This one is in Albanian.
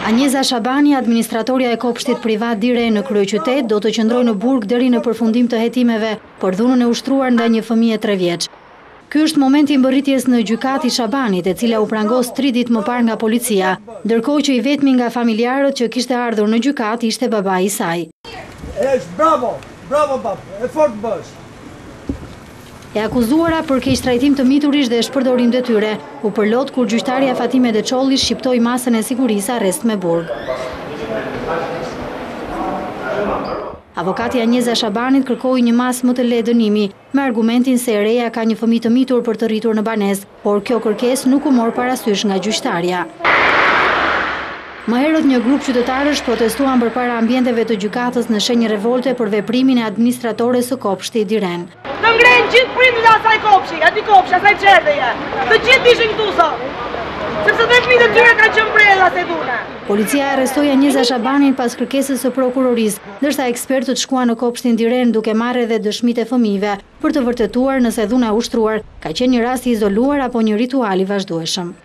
Anjeza Shabani, administratorja e kopshtit privat Dire në kryeqytet, do të qëndrojë në burg deri në përfundim të hetimeve për dhunën e ushtruar ndaj një fëmije 3 vjeç. Ky është momenti i mbërritjes në gjykatë i Shabanit, e cila u prangos 3 ditë më parë nga policia, ndërkohë që i vetmi nga familjarët që kishte ardhur në gjykatë ishte babai i saj. Bravo, bravo bab, e fort bësh. E akuzuara për keq trajtim të miturish dhe shpërdorim detyre, u përlot kur gjyqtarja Fatime Deçolli shqiptoi masën e sigurisë arrest me burg. Avokati Anjeza Shabanit kërkoi një masë më të lehtë dënimi, me argumentin se e reja ka një fëmijë të mitur për të rritur në banesë, por kjo kërkesë nuk u mor parasysh nga gjyqtarja. Më herët një grup qytetarësh protestuan përpara ambienteve të gjykatës në shenjë revolte për veprimin e administratores së kopshtit Diren. Të ngrenë gjithë prindit e asaj kopshi, asaj qerdeje. Të gjithë ishin këtu sot. Sepse dhe fëmijët e tyre kanë qenë brella se dune. Policia arrestoi Anjeza Shabanin pas kërkesës së prokurorisë, ndërsa ekspertët shkuan në kopshtin Diren duke marrë edhe dëshmitë e fëmijëve për të vërtetuar nëse dhuna e ushtruar ka qenë një rast i izoluar apo një ritual i vazhdueshëm.